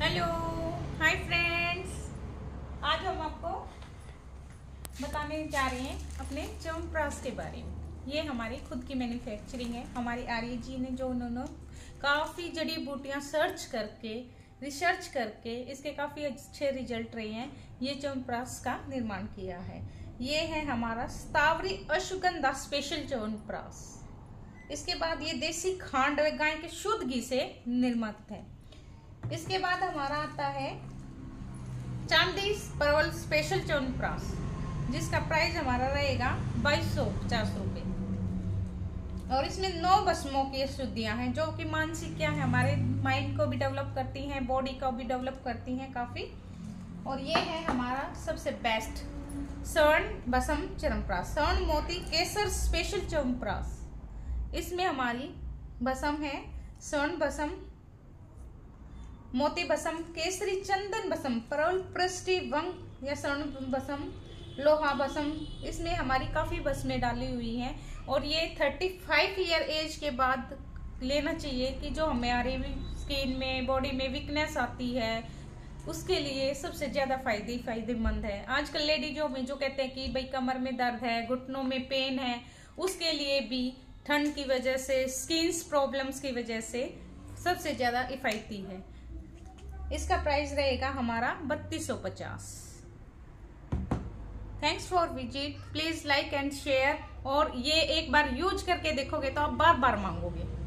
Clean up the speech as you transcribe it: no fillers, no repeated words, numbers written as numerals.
Hello, hi friends. आज हम आपको बताने जा रहे हैं अपने च्यवनप्राश के बारे में। ये हमारी खुद की मैन्युफैक्चरिंग है। हमारी आर्य जी ने जो उन्होंने काफ़ी जड़ी बूटियां सर्च करके रिसर्च करके इसके काफ़ी अच्छे रिजल्ट रहे हैं, ये च्यवनप्राश का निर्माण किया है। ये है हमारा शतावरी अश्वगंधा स्पेशल च्यवनप्राश। इसके बाद ये देसी खांड व गाय के शुद्ध घी से निर्मित है। इसके बाद हमारा आता है चांदी परवल स्पेशल च्यवनप्राश, जिसका प्राइस हमारा रहेगा 2250 रुपये। और इसमें 9 भस्मों की शुद्धियां हैं, जो कि मानसिक क्या है, हमारे माइंड को भी डेवलप करती हैं, बॉडी को भी डेवलप करती हैं काफी। और ये है हमारा सबसे बेस्ट स्वर्ण भस्म च्यवनप्राश, स्वर्ण मोती केसर स्पेशल च्यवनप्राश। इसमें हमारी भस्म है स्वर्ण भस्म, मोती भस्म, केसरी चंदन भस्म, परवल पृष्टि वंग या स्वर्ण भस्म, लोहा भस्म। इसमें हमारी काफी भस्में डाली हुई हैं। और ये 35 ईयर एज के बाद लेना चाहिए, कि जो हमारे स्किन में बॉडी में वीकनेस आती है उसके लिए सबसे ज्यादा फायदेमंद है। आजकल लेडीजों में जो कहते हैं कि भाई कमर में दर्द है, घुटनों में पेन है, उसके लिए भी ठंड की वजह से, स्किन प्रॉब्लम्स की वजह से सबसे ज्यादा इफायती है। इसका प्राइस रहेगा हमारा 3250। Thanks for visit, please like and share. और ये एक बार यूज करके देखोगे तो आप बार बार मांगोगे।